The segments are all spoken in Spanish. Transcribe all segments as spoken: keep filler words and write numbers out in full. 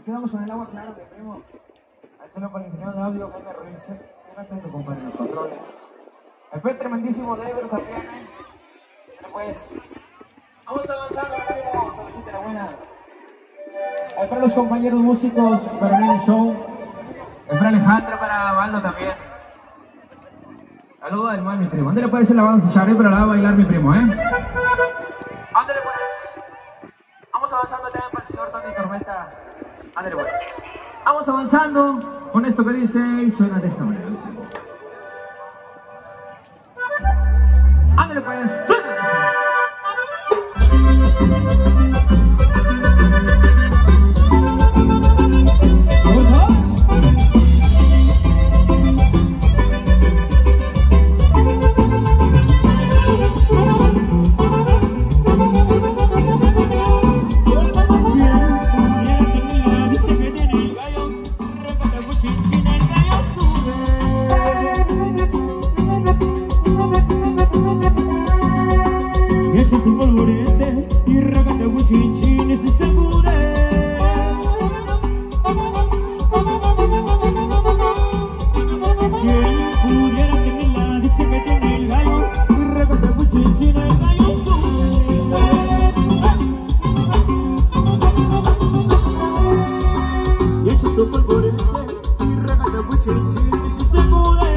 quedamos con el agua, claro, mi primo. Al solo con el ingeniero de audio, Jaime Ruiz. Bien atento, compadre, los controles. El fue tremendísimo Dever también, ¿eh? Bueno, pues, vamos avanzando, primo. Saludcita la buena. Ahí para los compañeros músicos, para el show. Ahí para Alejandra, para Valdo también. Saludos al mal, mi primo. ¿Dónde le puede decir la vamos a echar? Pero la va a bailar mi primo, ¿eh? Ándale pues. Vamos avanzando también para el señor Tony Tormenta. Ándale pues. Vamos avanzando con esto que dice y suena de esta manera. Ándale pues. ¡Suena! Ese es un polvorete y rácate buchinchín, ese se mude. Quien pudiera tenerla dice que tiene el gallo y rácate buchinchín, el gallo sube. Y ese es un polvorete y rácate buchinchín, ese se mude.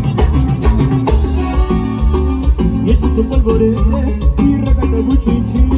Su polvorete y rácate buchinchín.